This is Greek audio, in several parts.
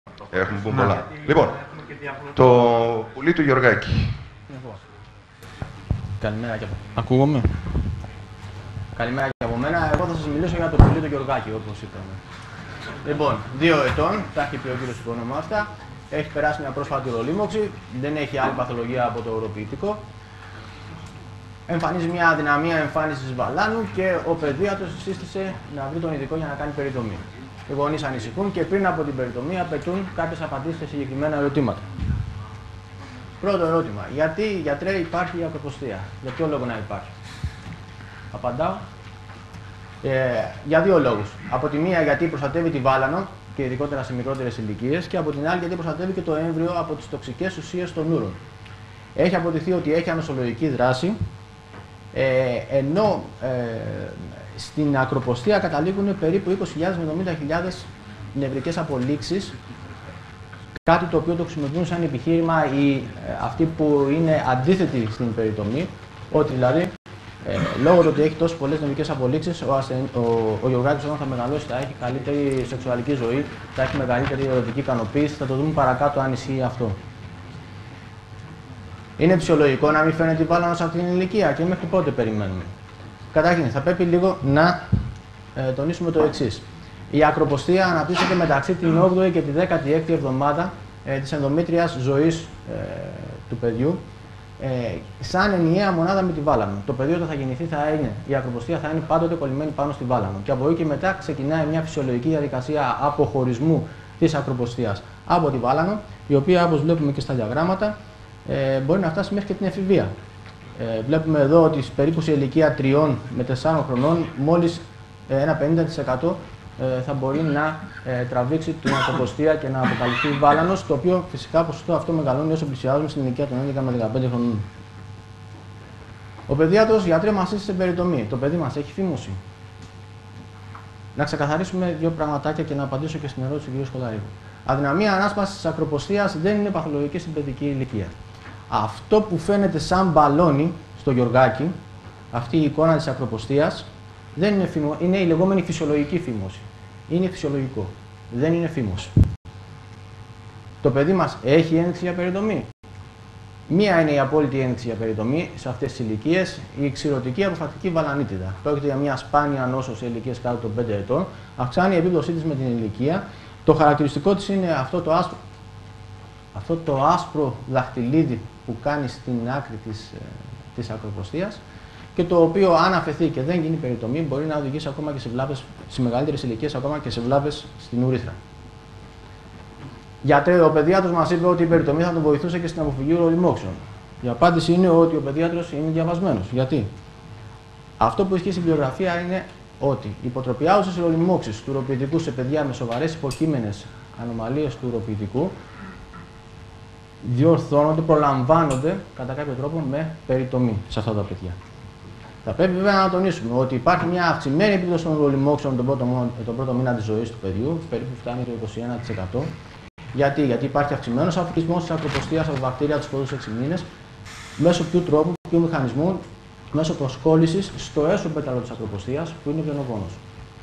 Έχουμε πούμε πολλά. Λοιπόν, το πουλί του Γεωργάκη. Καλημέρα και από... Ακούγομαι. Καλημέρα και από μένα. Εγώ θα σας μιλήσω για το πουλί του Γεωργάκη, όπως είπαμε. Λοιπόν, 2 ετών, τα έχει πει ο κύριος υπονομάστα. Έχει περάσει μια πρόσφατη ορολίμωξη, δεν έχει άλλη παθολογία από το οροποιητικό. Εμφανίζει μια αδυναμία εμφάνισης βαλάνου και ο παιδίατρος σύστησε να βρει τον ειδικό για να κάνει περιτομή. Οι γονείς ανησυχούν και πριν από την περιτομή απαιτούν κάποιες απαντήσεις σε συγκεκριμένα ερωτήματα. Πρώτο ερώτημα. Γιατί, γιατρέ, υπάρχει η ακροποστία? Για ποιο λόγο να υπάρχει? Απαντάω. Για 2 λόγους. Από τη μία, γιατί προστατεύει τη βάλανο και ειδικότερα σε μικρότερες ηλικίες, και από την άλλη, γιατί προστατεύει και το έμβριο από τις τοξικές ουσίες των ούρων. Έχει αποδειχθεί ότι έχει ανοσολογική δράση, ενώ στην ακροποστία καταλήγουν περίπου 20.000 με 70.000 νευρικές απολύξεις, κάτι το οποίο το χρησιμοποιούν σαν επιχείρημα αυτοί που είναι αντίθετοι στην περιτομή, ότι δηλαδή λόγω του ότι έχει τόσες πολλές νευρικές απολύξεις, ο Γεωργάκης όταν θα μεγαλώσει θα έχει καλύτερη σεξουαλική ζωή, θα έχει μεγαλύτερη ερωτική ικανοποίηση, θα το δούμε παρακάτω αν ισχύει αυτό. Είναι φυσιολογικό να μην φαίνεται η βάλανο σε αυτήν την ηλικία και μέχρι πότε περιμένουμε? Καταρχήν, θα πρέπει λίγο να τονίσουμε το εξής. Η ακροποστία αναπτύσσεται μεταξύ την 8η και τη 16η εβδομάδα της ενδομήτριας ζωής του παιδιού, σαν ενιαία μονάδα με τη βάλανο. Το παιδί όταν θα γεννηθεί η ακροποστία θα είναι πάντοτε κολλημένη πάνω στη βάλανο. Και από εκεί και μετά ξεκινάει μια φυσιολογική διαδικασία αποχωρισμού της ακροποστίας από τη βάλανο, η οποία, όπως βλέπουμε και στα διαγράμματα, μπορεί να φτάσει μέχρι και την εφηβεία. Βλέπουμε εδώ ότι περίπου σε ηλικία 3 με 4 χρονών μόλις ένα 50% θα μπορεί να τραβήξει την ακροποστία και να αποκαλυφθεί βάλανος, το οποίο φυσικά ποσοστό αυτό μεγαλώνει όσο πλησιάζουμε στην ηλικία των 11 με 15 χρονών. Ο παιδίατρος, γιατρέ, μας σύστησε περιτομή. Το παιδί μας έχει φήμωση? Να ξεκαθαρίσουμε 2 πραγματάκια και να απαντήσω και στην ερώτηση του κ. Σχολαρίου. Αδυναμία ανάσπασης της ακροποστίας δεν είναι παθολογική στην παιδική ηλικία. Αυτό που φαίνεται σαν μπαλόνι στο Γεωργάκη, αυτή η εικόνα της ακροποστίας, δεν είναι είναι η λεγόμενη φυσιολογική φήμωση. Είναι φυσιολογικό. Δεν είναι φήμωση. Το παιδί μας έχει ένδειξη για περιτομή? Μία είναι η απόλυτη ένδειξη για περιτομή σε αυτές τις ηλικίες, η ξηρωτική αποφατική βαλανίτιδα. Πρόκειται για μια σπάνια νόσο σε ηλικίες κάτω των 5 ετών, αυξάνει η επίπτωσή της με την ηλικία. Το χαρακτηριστικό της είναι αυτό το άσπρο δαχτυλίδι που κάνει στην άκρη της ακροποστίας, και το οποίο, αν αφαιθεί και δεν γίνει περιτομή, μπορεί να οδηγήσει ακόμα και σε βλάβες, σε μεγαλύτερες ηλικίες, ακόμα και σε βλάβες στην ουρήθρα. Γιατρέ, ο παιδιάτρος μας είπε ότι η περιτομή θα τον βοηθούσε και στην αποφυγή ορολιμόξεων. Η απάντηση είναι ότι ο παιδιάτρος είναι διαβασμένος. Γιατί? Αυτό που ισχύει στην βιβλιογραφία είναι ότι οι υποτροπιάζουσες ορολιμόξεις του ουροποιητικού σε παιδιά με σοβαρές υποκείμενες ανομαλίες του ουροποιητικού διορθώνονται, προλαμβάνονται κατά κάποιο τρόπο με περιτομή σε αυτά τα παιδιά. Θα πρέπει βέβαια να τονίσουμε ότι υπάρχει μια αυξημένη επίπτωση των ουρολιμόξεων τον πρώτο μήνα της ζωής του παιδιού, περίπου φτάνει το 21%. Γιατί υπάρχει αυξημένος αφρικισμός της ακροποστίας από βακτήρια τους πρώτους 6 μήνες, μέσω ποιου τρόπου, ποιου μηχανισμού, μέσω προσκόλλησης στο έσω πέταλο της ακροποστίας, που είναι ο βιονογόνος.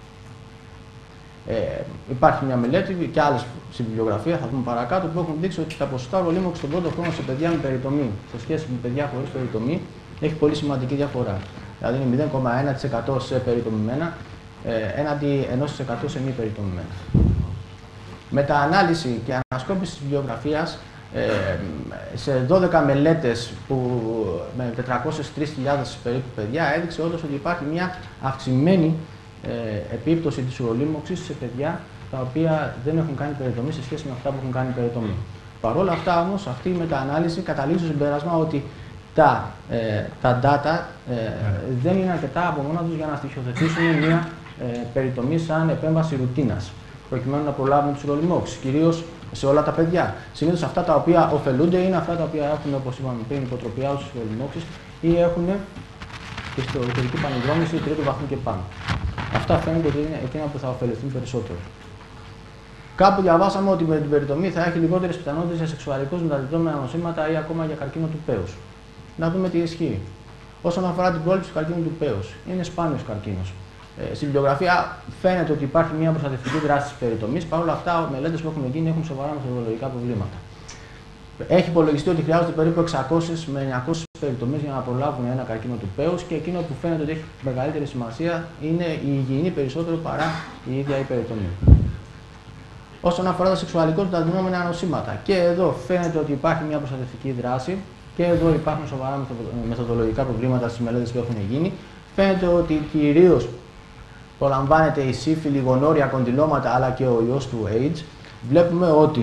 Υπάρχει μια μελέτη και άλλες στη βιβλιογραφία, θα δούμε παρακάτω, που έχουν δείξει ότι τα ποσοστά ορολίμωξης στον πρώτο χρόνο σε παιδιά με περιτομή σε σχέση με παιδιά χωρίς περιτομή έχει πολύ σημαντική διαφορά. Δηλαδή είναι 0,1% σε περιτομημένα έναντι 1% σε μη περιτομημένα. Μεταανάλυση και ανασκόπηση της βιβλιογραφίας σε 12 μελέτες με 403.000 περίπου παιδιά έδειξε όντως ότι υπάρχει μια αυξημένη επίπτωση της ουρολίμωξης σε παιδιά τα οποία δεν έχουν κάνει περιτομή σε σχέση με αυτά που έχουν κάνει περιτομή. Παρ' όλα αυτά όμως, αυτή η μεταανάλυση καταλήγει στο συμπέρασμα ότι τα data δεν είναι αρκετά από μόνα τους για να στοιχειοθετήσουν μια περιτομή σαν επέμβαση ρουτίνας, προκειμένου να προλάβουν τις ουρολιμόξεις, κυρίως σε όλα τα παιδιά. Συνήθως αυτά τα οποία ωφελούνται είναι αυτά τα οποία έχουν, όπως είπαμε πριν, υποτροπιάζουσες ουρολιμόξεις ή έχουν και στο ιστορική πανεδρόμηση 3ου βαθμού και πάνω. Αυτά φαίνεται ότι είναι εκείνα που θα ωφεληθούν περισσότερο. Κάπου διαβάσαμε ότι με την περιτομή θα έχει λιγότερες πιθανότητες για σεξουαλικώς μεταδιδόμενα νοσήματα ή ακόμα για καρκίνο του πέους. Να δούμε τι ισχύει. Όσον αφορά την πρόληψη του καρκίνου του πέους, είναι σπάνιος καρκίνος. Στη βιβλιογραφία φαίνεται ότι υπάρχει μια προστατευτική δράση της περιτομής. Παρ' όλα αυτά, μελέτες που έχουν γίνει έχουν σοβαρά μεθοδολογικά προβλήματα. Έχει υπολογιστεί ότι χρειάζονται περίπου 600 με 900 περιτομές για να προλάβουν ένα καρκίνο του πέους και εκείνο που φαίνεται ότι έχει μεγαλύτερη σημασία είναι η υγιεινή περισσότερο παρά η ίδια η περιτομή. Όσον αφορά τα σεξουαλικότητα δινόμενα νοσήματα, και εδώ φαίνεται ότι υπάρχει μια προστατευτική δράση και εδώ υπάρχουν σοβαρά μεθοδολογικά προβλήματα στις μελέτες που έχουν γίνει. Φαίνεται ότι κυρίως προλαμβάνεται η σύφυλλη, γονόρια, κοντιλώματα αλλά και ο ιός του AIDS. Βλέπουμε ότι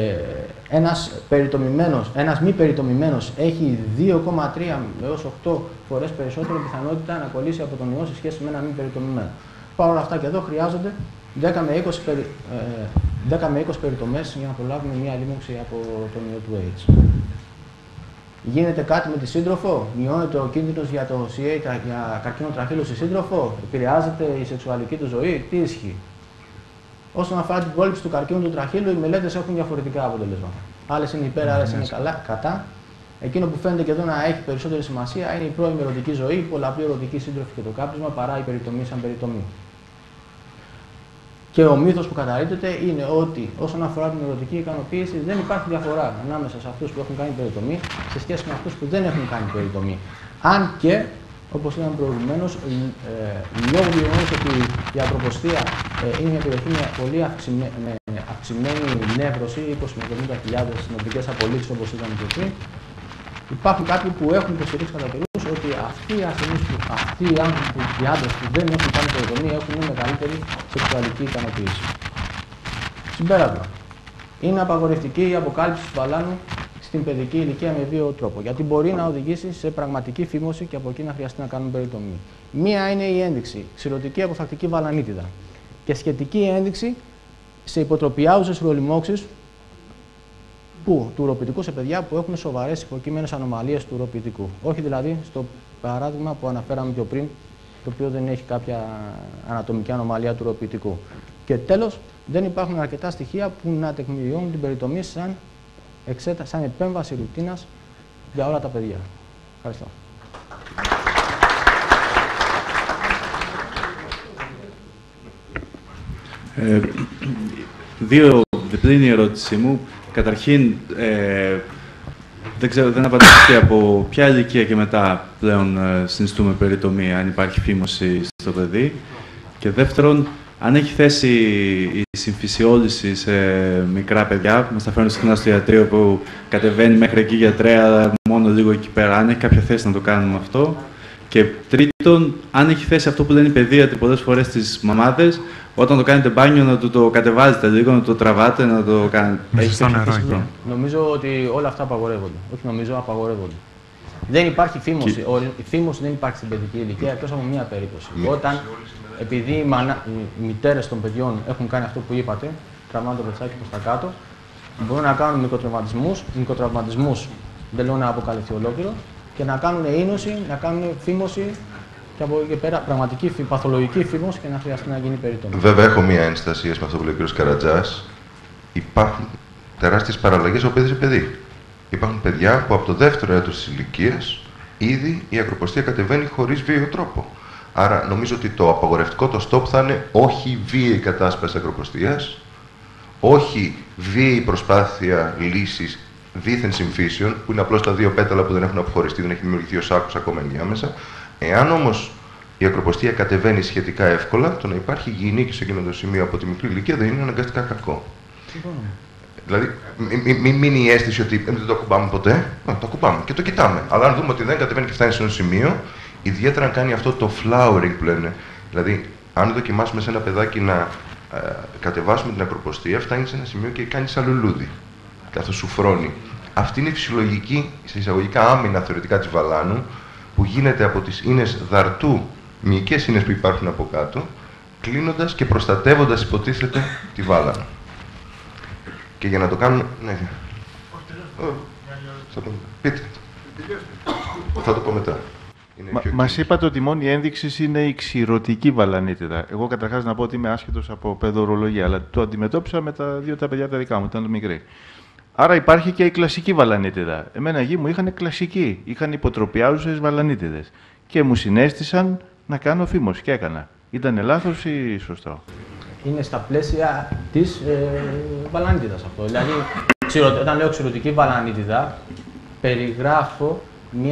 ένας μη περιτομημένος έχει 2,3 έως 8 φορές περισσότερη πιθανότητα να κολλήσει από τον ιό σε σχέση με ένα μη περιτομημένο. Παρ' όλα αυτά και εδώ χρειάζονται 10 με 20 περιτομές για να προλάβουμε μια λίμωξη από τον ιό του AIDS. Γίνεται κάτι με τη σύντροφο, μειώνεται ο κίνδυνος για το CA, για καρκίνο τραχύλου στη σύντροφο, επηρεάζεται η σεξουαλική του ζωή, τι ισχύει. Όσον αφορά την πρόληψη του καρκίνου του τραχύλου, οι μελέτες έχουν διαφορετικά αποτελέσματα. Άλλες είναι υπέρ, άλλες είναι κατά. Εκείνο που φαίνεται και εδώ να έχει περισσότερη σημασία είναι η πρώιμη ερωτική ζωή, η πολλαπλή ερωτική σύντροφη και το κάπνισμα παρά η περιτομή σαν περιτομή. Και ο μύθος που καταρρίπτεται είναι ότι όσον αφορά την ερωτική ικανοποίηση δεν υπάρχει διαφορά ανάμεσα σε αυτούς που έχουν κάνει περιτομή σε σχέση με αυτούς που δεν έχουν κάνει περιτομή. Αν και, όπως είδαμε προηγουμένως, λόγω του γεγονός ότι η Ακροποστία είναι μια περιοχή με πολύ αυξημένη νεύρωση, 20 με 70.000 νευρικές απολύσεις όπως είδαμε και πριν, υπάρχουν κάποιοι που έχουν υποστηρίξει κατά καιρούς ότι αυτοί οι ασθενείς, αυτοί οι άνθρωποι, οι άντρες που δεν έχουν κάνει περιτομή έχουν μεγαλύτερη σεξουαλική ικανοποίηση. Συμπέρασμα. Είναι απαγορευτική η αποκάλυψη του βαλάνου στην παιδική ηλικία με βίαιο τρόπο, γιατί μπορεί να οδηγήσει σε πραγματική φήμωση και από εκεί να χρειαστεί να κάνουν περιτομή. Μία είναι η ένδειξη, ξηρωτική αποφρακτική βαλανίτιδα και σχετική ένδειξη σε υποτροπιάζουσες ουρολιμώξεις του ουροποιητικού σε παιδιά που έχουν σοβαρές υποκείμενες ανομαλίες του ουροποιητικού. Όχι δηλαδή στο παράδειγμα που αναφέραμε πιο πριν, το οποίο δεν έχει κάποια ανατομική ανομαλία του ουροποιητικού. Και τέλος, δεν υπάρχουν αρκετά στοιχεία που να τεκμηριώνουν την περιτομή σαν επέμβαση ρουτίνας για όλα τα παιδιά. Ευχαριστώ. Διπλή είναι η ερώτησή μου. Καταρχήν, δεν απαντήσατε από ποια ηλικία και μετά πλέον συνιστούμε περιτομή, αν υπάρχει φήμωση στο παιδί. Και δεύτερον, αν έχει θέση η συμφυσιόλυση σε μικρά παιδιά, μας τα φέρνουν συχνά στο ιατρείο που κατεβαίνει μέχρι εκεί γιατρέα, αλλά μόνο λίγο εκεί πέρα, αν έχει κάποια θέση να το κάνουμε αυτό. Και τρίτον, αν έχει θέση αυτό που λένε οι παιδίατροι πολλές φορές στις μαμάδες, όταν το κάνετε μπάνιο να το κατεβάζετε λίγο, να το τραβάτε, να το κάνετε. Έχει στο νερό. Νομίζω ότι όλα αυτά απαγορεύονται. Όχι νομίζω, απαγορεύονται. Δεν υπάρχει φήμωση. Η φήμωση δεν υπάρχει στην παιδική ηλικία εκτός από μία περίπτωση. Όταν, επειδή οι μητέρες των παιδιών έχουν κάνει αυτό που είπατε, τραβάνε το πετσάκι προς τα κάτω, μπορούν να κάνουν μικροτραυματισμούς, δεν λέω να αποκαλυφθεί ολόκληρο, και να κάνουν είνωση, να κάνουν φήμωση και από εκεί και πέρα πραγματική παθολογική φήμωση και να χρειαστεί να γίνει περιτομή. Βέβαια, έχω μία ένσταση με αυτό που λέει ο κ. Καρατζάς. Υπάρχουν τεράστιες παραλλαγές από παιδί σε παιδί. Υπάρχουν παιδιά που από το δεύτερο έτος της ηλικίας ήδη η ακροποστία κατεβαίνει χωρίς βίαιο τρόπο. Άρα νομίζω ότι το απαγορευτικό, το stop θα είναι όχι βίαιη κατάσπαση ακροποστίας, όχι βίαιη προσπάθεια λύσης δίθεν συμφύσεων, που είναι απλώς τα δύο πέταλα που δεν έχουν αποχωριστεί, δεν έχει δημιουργηθεί ο σάκος ακόμα ενδιάμεσα. Εάν όμως η ακροποστία κατεβαίνει σχετικά εύκολα, το να υπάρχει υγιεινή και σε εκείνο το σημείο από τη μικρή ηλικία δεν είναι αναγκαστικά κακό. Δηλαδή, μην μείνει η αίσθηση ότι δεν το ακουμπάμε ποτέ. Το ακουμπάμε και το κοιτάμε. Αλλά αν δούμε ότι δεν κατεβαίνει και φτάνει σε ένα σημείο, ιδιαίτερα αν κάνει αυτό το flowering που λένε. Δηλαδή, αν δοκιμάσουμε σε ένα παιδάκι να κατεβάσουμε την ακροποστία, φτάνει σε ένα σημείο και κάνει σαν λουλούδι. Καθώς σου φρώνει. Αυτή είναι η φυσιολογική, σε εισαγωγικά άμυνα θεωρητικά της βαλάνου, που γίνεται από τις ίνες δαρτού, μυϊκές ίνες που υπάρχουν από κάτω, κλείνοντας και προστατεύοντας, υποτίθεται, τη βάλανα. Και για να το κάνουμε... Ναι. Πείτε. Θα το πω μετά. Μας είπατε ότι η μόνη ένδειξη είναι η ξηρωτική βαλανίτιδα. Εγώ καταρχάς να πω ότι είμαι άσχετος από παιδορολογία, αλλά το αντιμετώπισα με τα δύο τα παιδιά τα δικά μου, ήταν μικροί. Άρα υπάρχει και η κλασική βαλανίτιδα. Εμένα γη μου είχαν κλασική, είχαν υποτροπιάζουσες βαλανίτιδες. Και μου συνέστησαν να κάνω φήμωση και έκανα. Ήταν λάθος ή σωστό? Είναι στα πλαίσια της βαλανίτιδας αυτό. Δηλαδή, όταν λέω ξηρωτική βαλανίτιδα, περιγράφω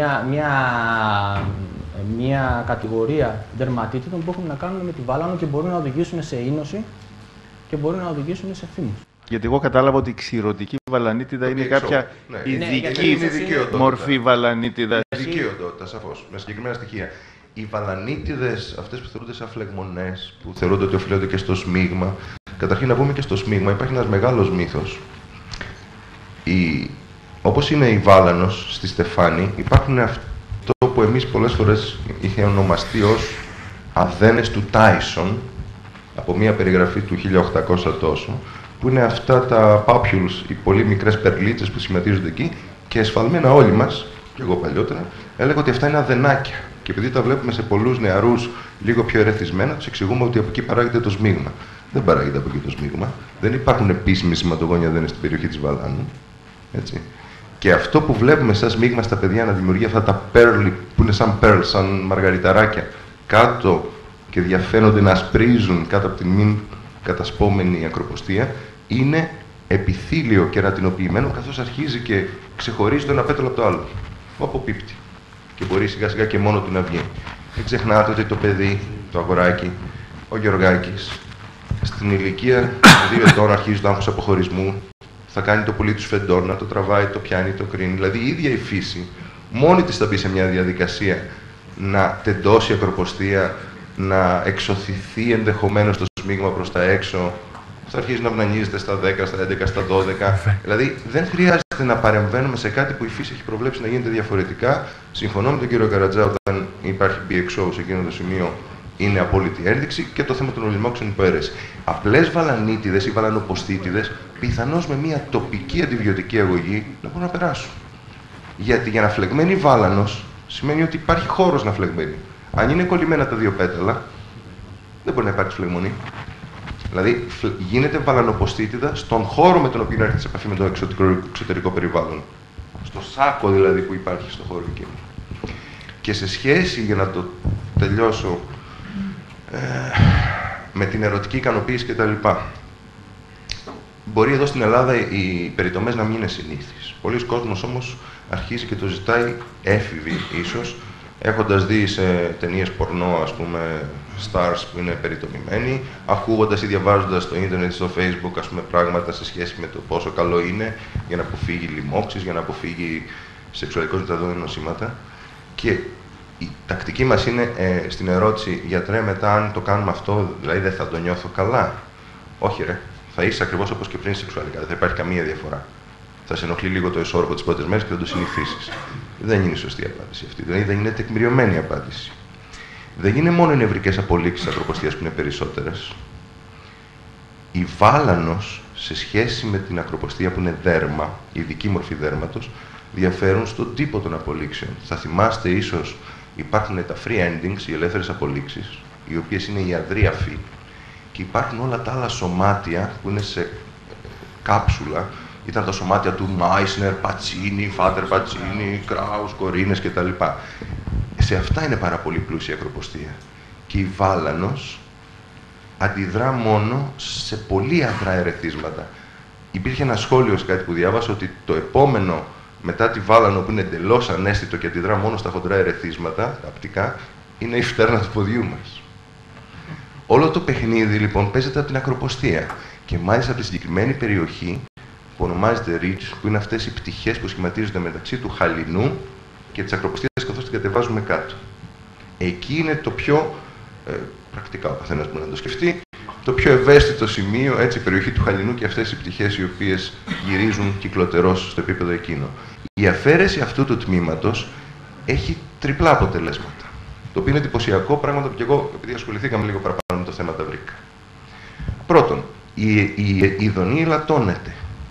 μια κατηγορία δερματίτιδων που έχουν να κάνουν με τη βάλανο και μπορούν να οδηγήσουν σε ίνωση και μπορούν να οδηγήσουν σε φήμους. Γιατί εγώ κατάλαβα ότι η ξηρωτική βαλανίτιδα είναι κάποια ειδική μορφή βαλανίτιδας. Ειδική οντότητα, σαφώς, με συγκεκριμένα στοιχεία. Οι βαλανίτιδες, αυτές που θεωρούνται σαν φλεγμονές, που θεωρούνται ότι οφείλονται και στο σμίγμα. Καταρχήν να πούμε και στο σμίγμα, υπάρχει ένας μεγάλος μύθος. Όπως είναι η βάλανος στη στεφάνη, υπάρχουν αυτό που εμείς πολλές φορές είχε ονομαστεί ως αδένες του Τάισον, από μια περιγραφή του 1800 τόσο, που είναι αυτά τα papules, οι πολύ μικρές περλίτσες που σχηματίζονται εκεί, και εσφαλμένα όλοι μας, και εγώ παλιότερα, έλεγα ότι αυτά είναι αδενάκια. Και επειδή τα βλέπουμε σε πολλούς νεαρούς λίγο πιο ερεθισμένα, τους εξηγούμε ότι από εκεί παράγεται το σμίγμα. Δεν παράγεται από εκεί το σμίγμα. Δεν υπάρχουν επίσημοι σηματογόνοι αδένες στην περιοχή της Βαλάνου. Έτσι. Και αυτό που βλέπουμε σαν σμίγμα στα παιδιά να δημιουργεί αυτά τα pearl, που είναι σαν pearl, σαν μαργαριταράκια, κάτω και διαφαίνονται να ασπρίζουν κάτω από την μην κατασπόμενη ακροποστία, είναι επιθύλιο κερατινοποιημένο, καθώς αρχίζει και ξεχωρίζει το ένα πέταλο από το άλλο. Όπου πίπτει. Και μπορεί σιγά σιγά και μόνο του να βγει. Μην ξεχνάτε ότι το παιδί, το αγοράκι, ο Γεωργάκης, στην ηλικία 2 ετών αρχίζει το άγχος αποχωρισμού, θα κάνει το πουλί του σφεντόνα, το τραβάει, το πιάνει, το κρίνει. Δηλαδή η ίδια η φύση μόνη της θα μπει σε μια διαδικασία να τεντώσει ακροποστία, να εξωθηθεί ενδεχομένως το σμίγμα προς τα έξω, θα αρχίσει να αυνανίζεται στα 10, στα 11, στα 12. Δηλαδή δεν χρειάζεται να παρεμβαίνουμε σε κάτι που η φύση έχει προβλέψει να γίνεται διαφορετικά. Συμφωνώ με τον κύριο Καρατζά, όταν υπάρχει BXO σε εκείνο το σημείο, είναι απόλυτη ένδειξη, και το θέμα των ολιμόξεων υποαίρεση. Απλές βαλανίτιδες ή βαλανοποστίτιδες, πιθανώς με μια τοπική αντιβιωτική αγωγή, να μπορούν να περάσουν. Γιατί για να φλεγμένει βάλανος σημαίνει ότι υπάρχει χώρος να φλεγμένει. Αν είναι κολλημένα τα 2 πέταλα, δεν μπορεί να υπάρξει φλεγμονή. Δηλαδή, γίνεται βαλανοποστίτιδα στον χώρο με τον οποίο έρχεται σε επαφή με το εξωτερικό περιβάλλον. Στο σάκο δηλαδή που υπάρχει στο χώρο εκεί. Και σε σχέση, για να το τελειώσω, με την ερωτική ικανοποίηση κτλ. Μπορεί εδώ στην Ελλάδα οι περιτομές να μην είναι συνήθεις. Πολλοί κόσμος όμως αρχίζει και το ζητάει έφηβοι ίσως, έχοντας δει σε ταινίες πορνό, ας πούμε, stars που είναι περιτομημένοι, ακούγοντας ή διαβάζοντας στο ίντερνετ, στο facebook, ας πούμε, πράγματα σε σχέση με το πόσο καλό είναι για να αποφύγει λοιμώξεις, για να αποφύγει σεξουαλικώς μεταδόμενα νοσήματα. Και η τακτική μας είναι στην ερώτηση, γιατρέ, μετά αν το κάνουμε αυτό, δηλαδή δεν θα το νιώθω καλά? Όχι ρε, θα είσαι ακριβώς όπως και πριν σεξουαλικά, δεν θα υπάρχει καμία διαφορά. Θα σε ενοχλεί λίγο το εσώρουχο τις πρώτες μέρες και θα το συνηθίσεις. Δεν είναι η σωστή απάντηση αυτή, δηλαδή δεν είναι τεκμηριωμένη απάντηση. Δεν είναι μόνο οι νευρικές απολύξεις ακροποστίας που είναι περισσότερες. Η βάλανος, σε σχέση με την ακροποστία που είναι δέρμα, η ειδική μορφή δέρματος, διαφέρουν στον τύπο των απολύξεων. Θα θυμάστε ίσως, υπάρχουν τα free endings, οι ελεύθερες απολύξεις, οι οποίες είναι η αδρή αφή, και υπάρχουν όλα τα άλλα σωμάτια που είναι σε κάψουλα. Ήταν τα σωμάτια του Μάισνερ, Πατσίνι, Φάτερ Πατσίνι, Κράους, Κορίνες κτλ. Σε αυτά είναι πάρα πολύ πλούσια η ακροποστία. Και η βάλανος αντιδρά μόνο σε πολύ αδρά ερεθίσματα. Υπήρχε ένα σχόλιο σε κάτι που διάβασα ότι το επόμενο μετά τη βάλανο, που είναι εντελώς ανέστητο και αντιδρά μόνο στα χοντρά ερεθίσματα, απτικά, είναι η φτέρνα του ποδιού μας. Όλο το παιχνίδι λοιπόν παίζεται από την ακροποστία. Και μάλιστα από τη συγκεκριμένη περιοχή που ονομάζεται ridge, που είναι αυτές οι πτυχές που σχηματίζονται μεταξύ του χαλινού και της ακροποστίας καθώς την κατεβάζουμε κάτω. Εκεί είναι το πιο, πρακτικά ο καθένας μπορεί να το σκεφτεί, το πιο ευαίσθητο σημείο, έτσι, η περιοχή του χαλινού και αυτές οι πτυχές οι οποίες γυρίζουν κυκλοτερώς στο επίπεδο εκείνο. Η αφαίρεση αυτού του τμήματος έχει τριπλά αποτελέσματα. Το οποίο είναι εντυπωσιακό, πράγματα που και εγώ, επειδή ασχοληθήκαμε λίγο παραπάνω με το θέμα, τα βρήκα. Πρώτον, η ειδονή ελαττώνεται.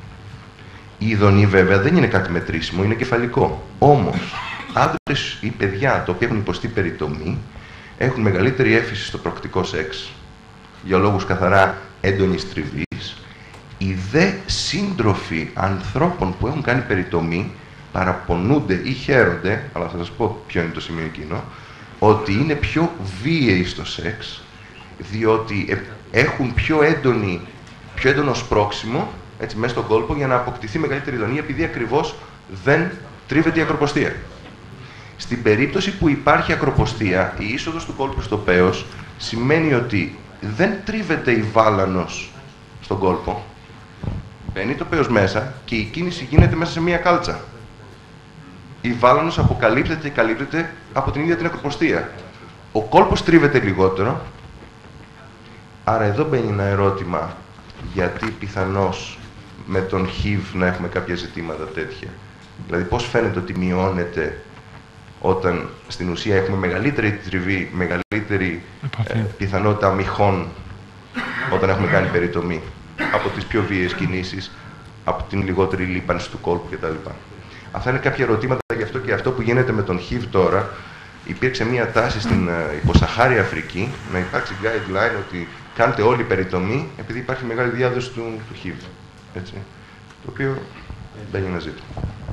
Η ειδονή βέβαια δεν είναι κάτι μετρήσιμο, είναι κεφαλικό. Όμως, άντρες ή παιδιά τα οποία έχουν υποστεί περιτομή έχουν μεγαλύτερη έφυση στο προκτικό σεξ, για λόγους καθαρά έντονης τριβής. Οι δε σύντροφοι ανθρώπων που έχουν κάνει περιτομή παραπονούνται ή χαίρονται, αλλά θα σας πω ποιο είναι το σημείο εκείνο, ότι είναι πιο βίαιοι στο σεξ διότι έχουν πιο έντονο σπρώξιμο, έτσι, μέσα στον κόλπο, για να αποκτηθεί μεγαλύτερη ειδονή, επειδή ακριβώς δεν τρίβεται η ακροποστία. Στην περίπτωση που υπάρχει ακροποστία, η είσοδος του κόλπου στο πέος σημαίνει ότι δεν τρίβεται η βάλανος στον κόλπο, μπαίνει το πέος μέσα και η κίνηση γίνεται μέσα σε μία κάλτσα. Η βάλανος αποκαλύπτεται και καλύπτεται από την ίδια την ακροποστία. Ο κόλπος τρίβεται λιγότερο, άρα εδώ μπαίνει ένα ερώτημα, γιατί πιθανώς με τον HIV να έχουμε κάποια ζητήματα τέτοια. Δηλαδή, πώς φαίνεται ότι μειώνεται όταν στην ουσία έχουμε μεγαλύτερη τριβή, μεγαλύτερη πιθανότητα αμυχών όταν έχουμε κάνει περιτομή, από τις πιο βίαιες κινήσεις, από την λιγότερη λίπανση του κόλπου κτλ. Αυτά είναι κάποια ερωτήματα, γι' αυτό και αυτό που γίνεται με τον HIV τώρα. Υπήρξε μια τάση στην υποσαχάρια Αφρική να υπάρξει guideline ότι κάντε όλη περιτομή επειδή υπάρχει μεγάλη διάδοση του HIV. Έτσι. Το οποίο δεν είναι ένα ζήτημα.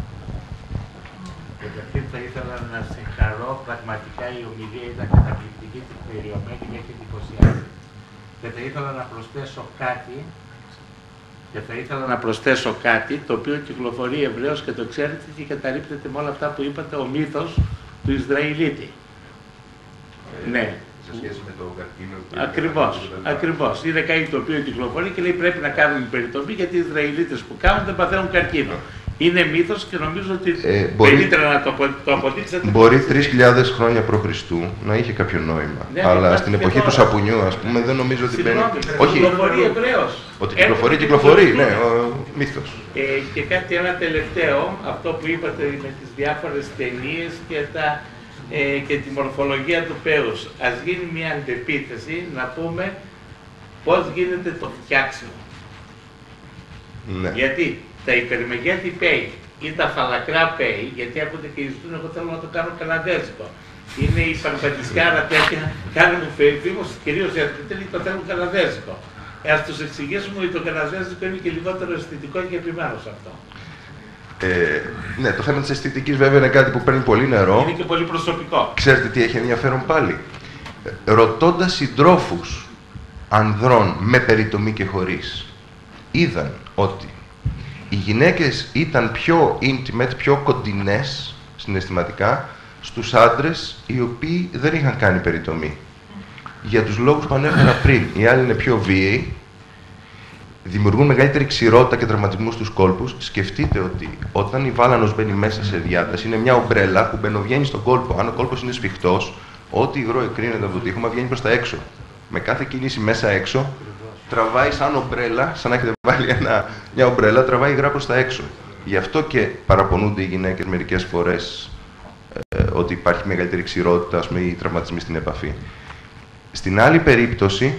Καταρχήν θα ήθελα να συγχαρώ, πραγματικά η ομιλία ήταν καταπληκτική, την περιομένη και έχει εντυπωσιάσει. Και θα ήθελα να προσθέσω κάτι, το οποίο κυκλοφορεί ευρέως και το ξέρετε και καταρρίπτεται με όλα αυτά που είπατε, ο μύθος του Ισραηλίτη. Ναι. Σε σχέση με το καρκίνο. Ακριβώς. Είναι κάτι το οποίο κυκλοφορεί και λέει πρέπει να κάνουν περιτομή γιατί οι Ισραηλίτες που κάνουν δεν παθαίνουν καρκίνο. Είναι μύθος και νομίζω ότι καλύτερα να το αποδείξετε. Μπορεί 3.000 χρόνια π.Χ. να είχε κάποιο νόημα. Ναι, αλλά στην εποχή του σαπουνιού, ας πούμε, δεν νομίζω ότι μπαίνει. Όχι. Κυκλοφορεί ευρέως. Ότι κυκλοφορεί, ναι, μύθος. Και κάτι ένα τελευταίο, αυτό που είπατε με τις διάφορες ταινίες και τη μορφολογία του πέους. Ας γίνει μια αντεπίθεση να πούμε πώς γίνεται το φτιάξιμο. Ναι. Γιατί τα υπερμεγέθη πέι ή τα φαλακρά πέι, γιατί ακούτε και ζητούν, εγώ θέλω να το κάνω καναδέζικο. Είναι η παρπατισκάρα τέτοια, κάνουν φήμος, κυρίως οι αρτιτέλοι το θέλουν καναδέζικο. Ας τους εξηγήσουμε ότι το καναδέζικο είναι και λιγότερο αισθητικό και επιμένω σε αυτό. Ναι, το θέμα της αισθητικής βέβαια είναι κάτι που παίρνει πολύ νερό. Είναι και πολύ προσωπικό. Ξέρετε τι έχει ενδιαφέρον πάλι. Ρωτώντας συντρόφους ανδρών με περιτομή και χωρίς, είδαν ότι οι γυναίκες ήταν πιο intimate, πιο κοντινές συναισθηματικά στους άντρες οι οποίοι δεν είχαν κάνει περιτομή. Για τους λόγους που ανέφερα πριν. Οι άλλοι είναι πιο βίαιοι, δημιουργούν μεγαλύτερη ξηρότητα και τραυματισμούς στους κόλπους. Σκεφτείτε ότι όταν η βάλανος μπαίνει μέσα σε διάταση, είναι μια ομπρέλα που μπαινοβγαίνει στον κόλπο. Αν ο κόλπος είναι σφιχτός, ό,τι υγρό εκρίνεται από το τείχομα βγαίνει προς τα έξω. Με κάθε κίνηση μέσα-έξω, τραβάει σαν ομπρέλα, σαν να έχετε βάλει μια ομπρέλα, τραβάει υγρά προς τα έξω. Γι' αυτό και παραπονούνται οι γυναίκες μερικές φορές ότι υπάρχει μεγαλύτερη ξηρότητα, ας πούμε, ή τραυματισμοί στην επαφή. Στην άλλη περίπτωση,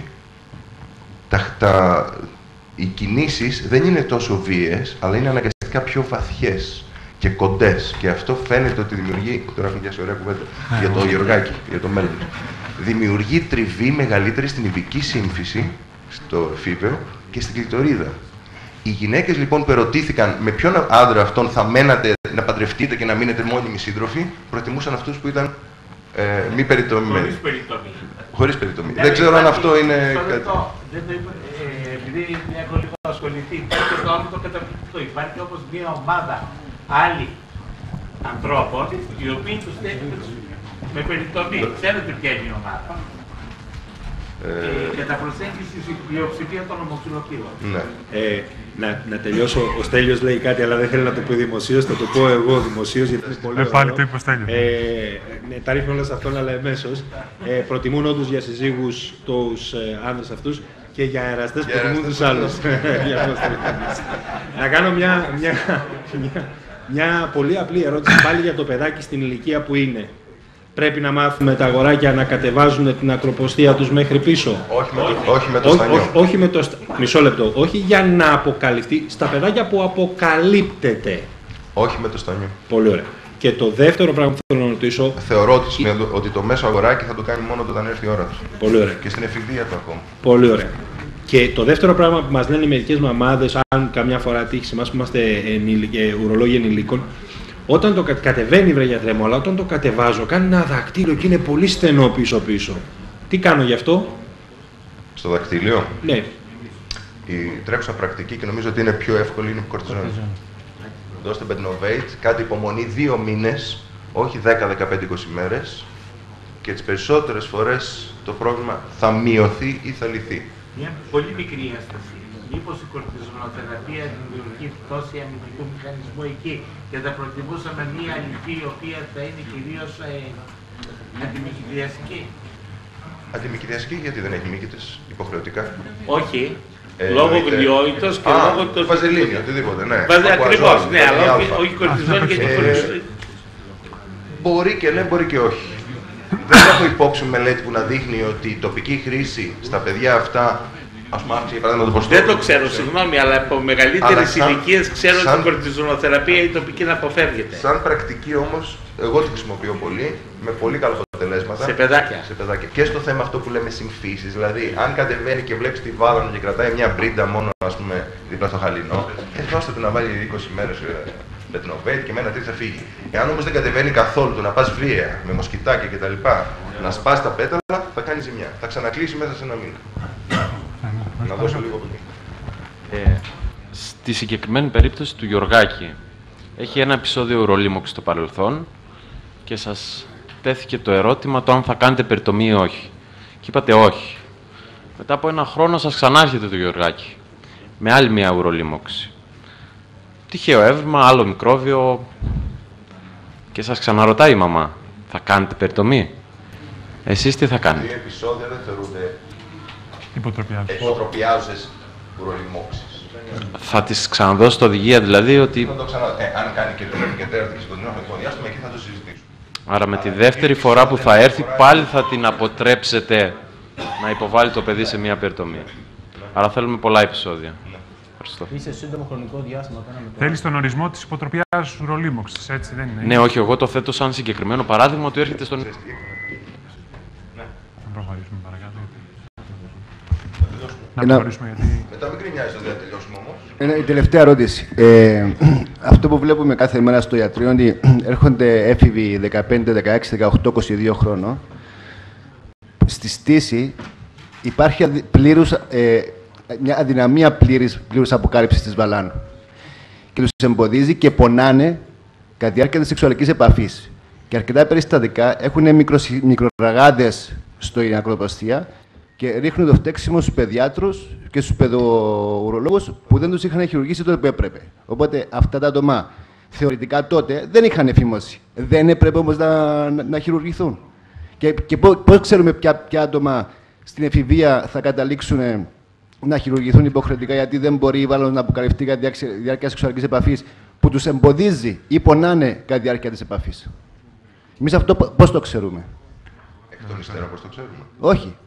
οι κινήσεις δεν είναι τόσο βίαιες, αλλά είναι αναγκαστικά πιο βαθιές και κοντές. Και αυτό φαίνεται ότι δημιουργεί. Τώρα έχουμε πιάσει ωραία κουβέντα για το Γεωργάκη, για το μέλλον. Δημιουργεί τριβή μεγαλύτερη στην ιβική σύμφυση, στο εφήβαιο και στην κλειτορίδα. Οι γυναίκες λοιπόν που ερωτήθηκαν με ποιον άντρα αυτόν θα μένατε να παντρευτείτε και να μείνετε μόνιμοι σύντροφοι, προτιμούσαν αυτούς που ήταν μη περιτομημένοι. Χωρίς περιτομή. Δεν ξέρω αν αυτό είναι κάτι. Δεν το είπα, επειδή έχω λίγο ασχοληθεί. Υπάρχει το άλλο το καταπληκτικό. Υπάρχει όπως μια ομάδα άλλοι ανθρώπων, οι οποίοι τους στέλνουν με περιτομή. Ξέρετε ποια είναι η ομάδα. Για τα προσέγγιση η πλειοψηφία των ομοφυλοφίλων. Ναι. Να τελειώσω. Ο Στέλιος λέει κάτι, αλλά δεν θέλει να το πει δημοσίως. Θα το πω εγώ δημοσίως, γιατί είναι πολύ ωραίο. Πάλι το είπε ο Στέλιος. Ναι, τα ρίχνω όλα σε αυτόν, αλλά εμέσως. Προτιμούν όντως για συζύγους τους άνδρες αυτούς και για αεραστές προτιμούν τους άλλους. Να κάνω μια πολύ απλή ερώτηση πάλι για το παιδάκι στην ηλικία που είναι. Πρέπει να μάθουμε τα αγοράκια να κατεβάζουν την ακροποστία τους μέχρι πίσω. Όχι με το στανιό. Όχι με το μισό λεπτό. Όχι για να αποκαλυφθεί. Στα παιδάκια που αποκαλύπτεται. Όχι με το στανιό. Πολύ ωραία. Και το δεύτερο πράγμα που θέλω να ρωτήσω. Θεωρώ ότι το μέσο αγοράκι θα το κάνει μόνο όταν έρθει η ώρα του. Πολύ ωραία. Και στην εφηβεία του ακόμα. Πολύ ωραία. Και το δεύτερο πράγμα που μας λένε μερικές μαμάδες, αν καμιά φορά τύχει σε εμάς που είμαστε ουρολόγοι ενηλίκων, όταν το κατεβαίνει, βρε γιατρέ μου, αλλά όταν το κατεβάζω, κάνει ένα δακτύλο και είναι πολύ στενό πίσω-πίσω. Τι κάνω γι' αυτό? Στο δακτύλιο. Ναι. Η τρέχουσα πρακτική και νομίζω ότι είναι πιο εύκολη είναι η κορτιζόνη. Δώστε Betnovate, κάντε υπομονή 2 μήνες, όχι 10-15-20 μέρες και τις περισσότερες φορές το πρόβλημα θα μειωθεί ή θα λυθεί. Μια πολύ μικρή ένσταση. Μήπως η κορτιζονοθεραπεία δημιουργεί πτώση αμυντικού μηχανισμού εκεί και θα προτιμούσαμε μια λυφή η οποία θα είναι κυρίως αντιμικηδιαστική. Αντιμικηδιαστική γιατί δεν έχει μύκητες υποχρεωτικά. Όχι. Λόγω γλυόητος και λόγω του. Βαζελίνη, οτιδήποτε, ναι. Ακριβώς, ναι, αλλά όχι κορτιζόνη γιατί μπορεί και ναι, μπορεί και όχι. Δεν έχω υπόψη μελέτη που να δείχνει ότι η τοπική χρήση στα παιδιά αυτά. Ας πούμε, δεν το ξέρω, συγγνώμη, αλλά από μεγαλύτερες ηλικίες ξέρω ότι η κορτιζονοθεραπεία η τοπική να αποφεύγεται. Σαν πρακτική όμως, εγώ τη χρησιμοποιώ πολύ, με πολύ καλά αποτελέσματα. Σε παιδάκια. Και στο θέμα αυτό που λέμε συμφίσεις, δηλαδή αν κατεβαίνει και βλέπεις τη βάλανο και κρατάει μια μπρίντα μόνο, ας πούμε, δίπλα στο χαλινό, δώστε του να βάλει 20 μέρες Betnovate και με 1-3 θα φύγει. Εάν όμως δεν κατεβαίνει καθόλου, το να πας βία, με μοσκητάκια κτλ., να σπάς τα πέταλα, θα κάνει ζημιά. Θα ξανακλείσει μέσα σε ένα μήνα. Να δώσω λίγο πολύ. Στη συγκεκριμένη περίπτωση του Γιωργάκη, έχει ένα επεισόδιο ουρολίμωξη στο παρελθόν και σας τέθηκε το ερώτημα το αν θα κάνετε περιτομή ή όχι. Και είπατε όχι. Μετά από ένα χρόνο σας ξανάρχεται το Γιωργάκη, με άλλη μια ουρολίμωξη. Τυχαίο έβριμα, άλλο μικρόβιο και σας ξαναρωτάει η μαμά, θα κάνετε περιτομή? Εσείς τι θα κάνετε? Οι επεισόδια δεν θεωρούνται Υποτροπιάζουσες ουρολιμώξεις. Θα τις ξαναδώσετε οδηγία δηλαδή ότι... Θα το αν κάνει και τρίτη και τέταρτη στο νέο διάστημα, εκεί θα το συζητήσουμε. Άρα με τη δεύτερη φορά που θα έρθει πάλι θα την αποτρέψετε να υποβάλει το παιδί σε μια περιτομή. Άρα θέλουμε πολλά επεισόδια. Ευχαριστώ. Ή σε σύντομο χρονικό διάστημα κάναμε. Θέλεις τον ορισμό της υποτροπιάζουσης ουρολίμωξης, έτσι δεν είναι? Ναι, όχι, εγώ το θέτω σαν συγκεκριμένο παράδειγμα ότι έρχεται στον... Θα προχωρήσουμε παρακάτω. Να προχωρήσουμε γιατί... Μετά μην κρινιάζεις, δεν θα τελειώσουμε όμως. Η τελευταία ερώτηση. Αυτό που βλέπουμε κάθε μέρα στο ιατρείο είναι ότι έρχονται έφηβοι 15, 16, 18, 22 χρόνων. Στη στήση υπάρχει μια αδυναμία πλήρους αποκάλυψης της βαλάνου. Και τους εμποδίζει και πονάνε κατά τη διάρκεια της σεξουαλικής επαφής. Και αρκετά περιστατικά έχουν μικροραγάδες στην ακροπλαστία και ρίχνουν το φταίξιμο στους παιδιάτρους και στους παιδοουρολόγους που δεν τους είχαν χειρουργήσει τότε που έπρεπε. Οπότε αυτά τα άτομα θεωρητικά τότε δεν είχαν εφήμωση. Δεν έπρεπε όμως να χειρουργηθούν. Και πώς ξέρουμε ποια άτομα στην εφηβεία θα καταλήξουν να χειρουργηθούν υποχρεωτικά γιατί δεν μπορεί η βάλανος να αποκαλυφθεί κατά τη διάρκεια σεξουαλικής επαφής που τους εμποδίζει ή πονάνε κατά τη διάρκεια της επαφής. Εμείς αυτό πώς το ξέρουμε? Εκ των υστέρων πώς το ξέρουμε? Όχι.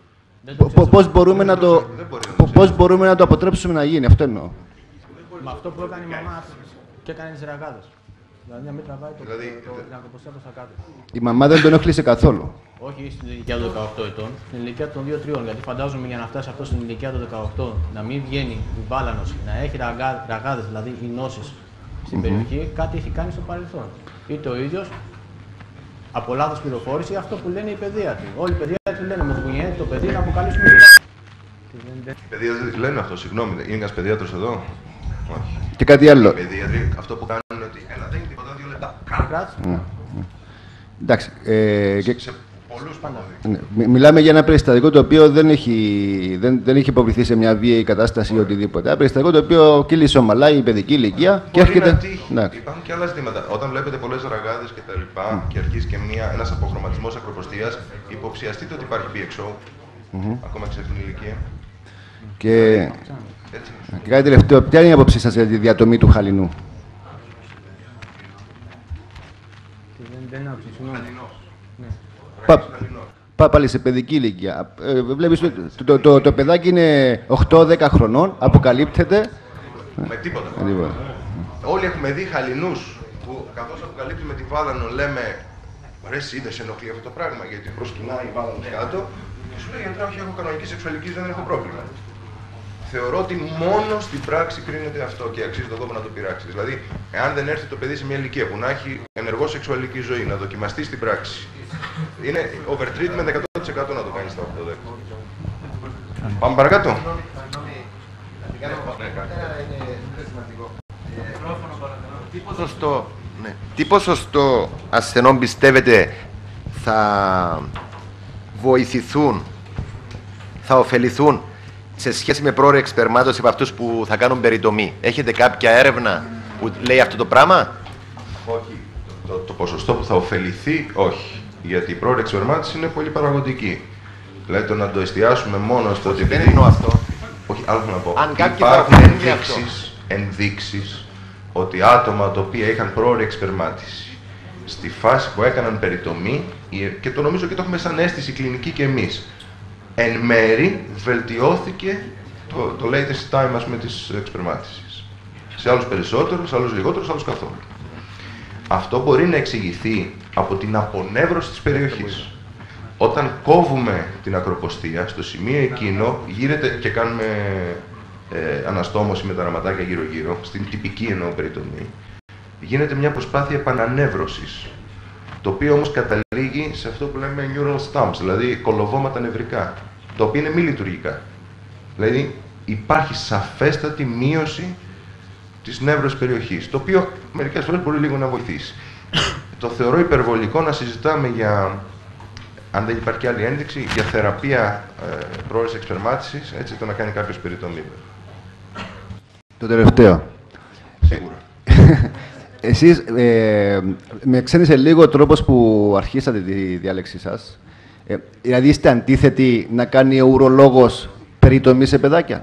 Πώς μπορούμε να το αποτρέψουμε να γίνει, αυτό εννοώ. Με αυτό που έκανε η μαμά και έκανε τις ραγάδες. Δηλαδή να μην τραβάει την ακροπλαστία προς τα κάτω. Η μαμά δεν τον έχλησε καθόλου. Όχι στην ηλικία των 18 ετών, στην ηλικία των 2-3. Γιατί φαντάζομαι για να φτάσει αυτό στην ηλικία των 18, να μην βγαίνει η βάλανος, να έχει ραγάδες, δηλαδή οι νόσεις στην περιοχή, κάτι έχει κάνει στο παρελθόν. Είτε ο ίδιος, από λάθος πληροφόρηση, αυτό που λένε οι παιδίατροι. Όλοι οι παιδίατροι λένε με βουνιέ το παιδί να αποκαλύψουμε την. Οι παιδίατροι λένε αυτό, συγγνώμη, είναι ένας παιδίατρος εδώ? Όχι. Και κάτι άλλο. Οι παιδίατροι αυτό που κάνουν είναι ότι δεν είναι τίποτα, 2 λεπτά. Εντάξει. Σε πολλούς πάντα. Μιλάμε για ένα περιστατικό το οποίο δεν έχει υποβληθεί σε μια βίαιη κατάσταση ή οτιδήποτε. Ένα περιστατικό το οποίο κύλησε ομαλά η παιδική ηλικία και έρχεται. Υπάρχουν και άλλα ζητήματα. Όταν βλέπετε πολλές ραγάδες και τα λοιπά και αρχίζει και ένας αποχρωματισμός ακροπροστίας, υποψιαστείτε ότι υπάρχει BXO, ακόμα και σε αυτήν την ηλικία. Και κάτι τελευταίο, ποια είναι η άποψή σας για τη διατομή του χαλινού? Δεν είναι άποψη, Πάλι σε παιδική ηλικία. Βλέπεις το παιδάκι είναι 8-10 χρονών, αποκαλύπτεται. Με τίποτα. Όλοι έχουμε δει χαλινούς που καθώς αποκαλύπτει με τη βάλανο λέμε ρε εσύ δεν σε ενοχλεί αυτό το πράγμα γιατί προσκυνάει η βάλανο κάτω και σου λέει γιατρά όχι έχω κανονική σεξουαλική δεν έχω πρόβλημα. Θεωρώ ότι μόνο στην πράξη κρίνεται αυτό και αξίζει τον κόπο να το πειράξεις. Δηλαδή, εάν δεν έρθει το παιδί σε μια ηλικία που να έχει ενεργό σεξουαλική ζωή, να δοκιμαστεί στην πράξη, είναι overtreatment 100% να το κάνει στα 8-10. Πάμε παρακάτω. Τι ποσοστό ασθενών πιστεύετε θα βοηθηθούν, θα ωφεληθούν σε σχέση με πρόωρη εξπερμάτωση από αυτούς που θα κάνουν περιτομή? Έχετε κάποια έρευνα που λέει αυτό το πράγμα? Όχι. Το ποσοστό που θα ωφεληθεί, όχι. Γιατί η πρόωρη εξπερμάτωση είναι πολύ παραγωγική. Δηλαδή το να το εστιάσουμε μόνο στο ότι. Δεν εννοώ αυτό. Όχι, άλλο να πω. Αν κάποιοι υπάρχουν θα ωφεληθούν ενδείξεις ότι άτομα τα οποία είχαν πρόωρη εξπερμάτιση στη φάση που έκαναν περιτομή, και το νομίζω και το έχουμε σαν αίσθηση κλινική και εμείς, εν μέρη βελτιώθηκε το latest time, ας πούμε, της εξπερμάτισης. Σε άλλους περισσότερους, σε άλλους λιγότερους, σε άλλους καθόλου. Αυτό μπορεί να εξηγηθεί από την απονεύρωση της περιοχής. Όταν κόβουμε την ακροποστία, στο σημείο εκείνο γίνεται και κάνουμε αναστόμωση με τα ραματάκια γύρω-γύρω, στην τυπική εννοώ περιτομή, γίνεται μια προσπάθεια επανανεύρωσης, το οποίο όμως καταλήγει σε αυτό που λέμε neural stumps, δηλαδή κολοβώματα νευρικά, τα οποία είναι μη λειτουργικά. Δηλαδή υπάρχει σαφέστατη μείωση της νεύρωσης περιοχής, το οποίο μερικές φορές μπορεί λίγο να βοηθήσει. Το θεωρώ υπερβολικό να συζητάμε για, αν δεν υπάρχει άλλη ένδειξη, για θεραπεία πρόωρης εξπερμάτισης, έτσι, το να κάνει κάποιος περιτομή. Το τελευταίο. Σίγουρα. Εσείς με ξένησε λίγο ο τρόπος που αρχίσατε τη διάλεξή σας. Δηλαδή είστε αντίθετοι να κάνει ο ουρολόγος περιτομή σε παιδάκια?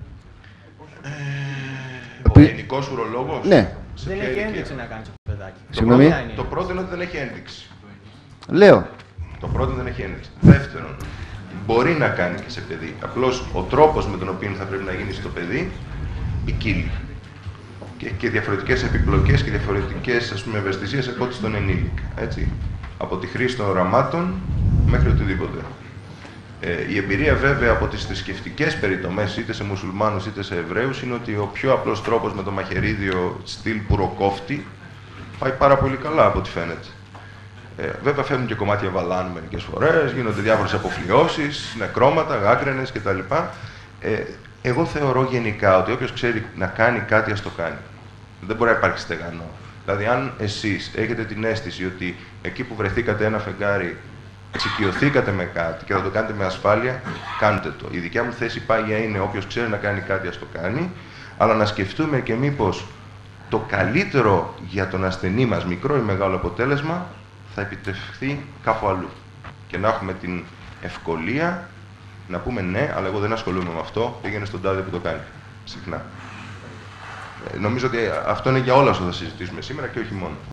Ο γενικός ουρολόγος. Ναι. Δεν έχει ένδειξη να κάνει σε παιδάκι. Συγγνώμη. Το πρώτο είναι ότι δεν έχει ένδειξη. Λέω. Το πρώτο δεν έχει ένδειξη. Δεύτερον, μπορεί να κάνει και σε παιδί. Απλώς ο τρόπος με τον οποίο θα πρέπει να γίνει στο παιδί ποικίλει. Και διαφορετικές επιπλοκές και διαφορετικές, ας πούμε, ευαισθησίες από ό,τι στον ενήλικα. Έτσι. Από τη χρήση των οραμάτων μέχρι οτιδήποτε. Η εμπειρία βέβαια από τις θρησκευτικές περιτομές, είτε σε μουσουλμάνους είτε σε Εβραίους, είναι ότι ο πιο απλός τρόπος με το μαχαιρίδιο στυλ πουροκόφτη πάει πάρα πολύ καλά από ό,τι φαίνεται. Βέβαια φέρνουν και κομμάτια βαλάνου μερικές φορές, γίνονται διάφορες αποφλοιώσεις, νεκρώματα, γάγκρενες κτλ. Εγώ θεωρώ γενικά ότι όποιος ξέρει να κάνει κάτι, ας το κάνει. Δεν μπορεί να υπάρχει στεγανό. Δηλαδή, αν εσείς έχετε την αίσθηση ότι εκεί που βρεθήκατε ένα φεγγάρι, εξοικειωθήκατε με κάτι και θα το κάνετε με ασφάλεια, κάντε το. Η δικιά μου θέση πάγια είναι όποιος ξέρει να κάνει κάτι, ας το κάνει, αλλά να σκεφτούμε και μήπως το καλύτερο για τον ασθενή μας, μικρό ή μεγάλο αποτέλεσμα, θα επιτευχθεί κάπου αλλού. Και να έχουμε την ευκολία να πούμε ναι, αλλά εγώ δεν ασχολούμαι με αυτό, πήγαινε στον τάδε που το κάνει. Συχνά. Νομίζω ότι αυτό είναι για όλα όσα θα συζητήσουμε σήμερα και όχι μόνο.